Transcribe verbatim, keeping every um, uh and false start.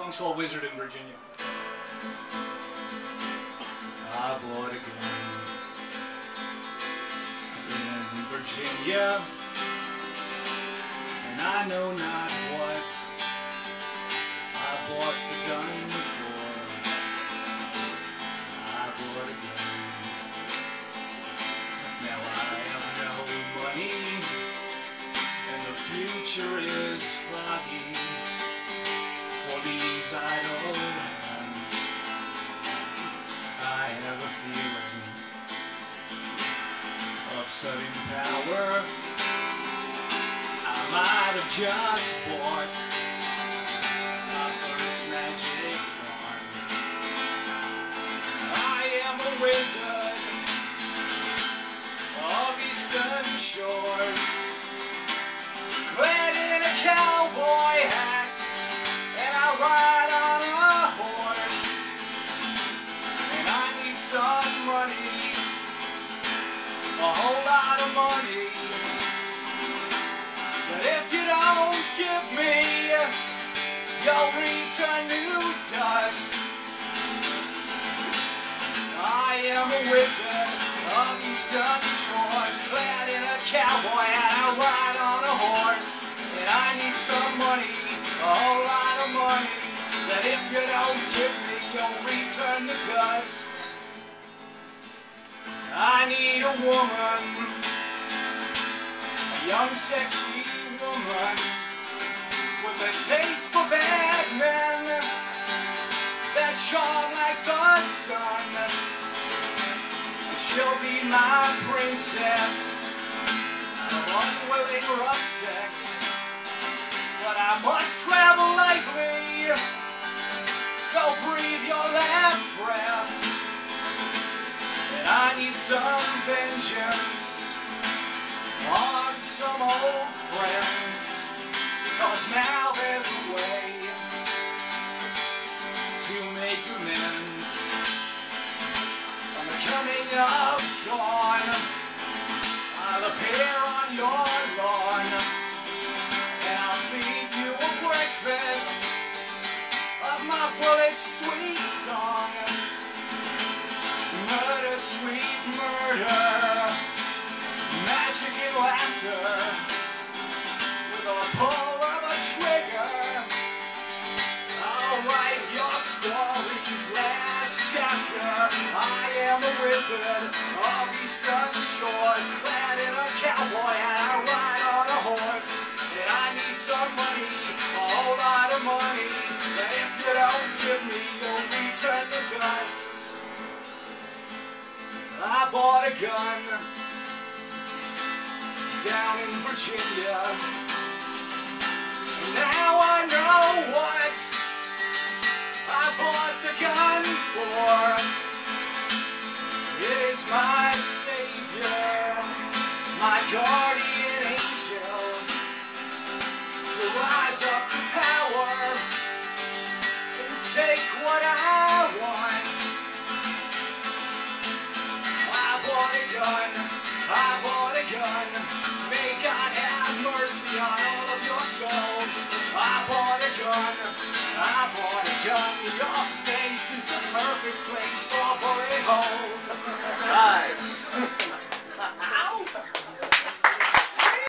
song's called Wizard in Virginia. I bought a gun in Virginia, and I know not what I bought the gun for. I bought a gun. Now I have no money, and the future is foggy for these idle hands. I have a feeling of sudden power. I might have just bought my first magic wand. I am a wizard of eastern shores, clad in a cowboy hat, and I ride on a horse. And I need some money, a whole lot of money. But if you don't give me, you'll return to dust. I am a wizard of eastern shores, clad in a cowboy hat, I ride on a horse. And I need some money, a whole lot of money. That if you don't give me, you'll return to dust. I need a woman, a young sexy woman, with a taste for bad men, that charm like the sun. She'll be my princess of unwilling rough sex. But I must travel lightly, so breathe your last breath. And I need some vengeance on some old friends, 'cause now there's a way to make amends. On the coming of dawn, I'll appear on your lawn, and I'll feed you a breakfast of my bullet's sweet song. Murder, sweet murder, magic and laughter, with a pull of a trigger, I'll write your story's last chapter. I am a wizard of eastern shores, clad in a cowboy hat, I ride on a horse. And I need some money, a whole lot of money, that if you don't give me, you'll return to dust. I bought a gun down in Virginia, and now I know what I bought the gun for. It is my savior, my guardian angel, to rise up to power and take what I want. I bought a gun, I bought a gun, may God have mercy on all of your souls. I bought a gun, I bought a gun, your face is the perfect place for bullet holes. Nice.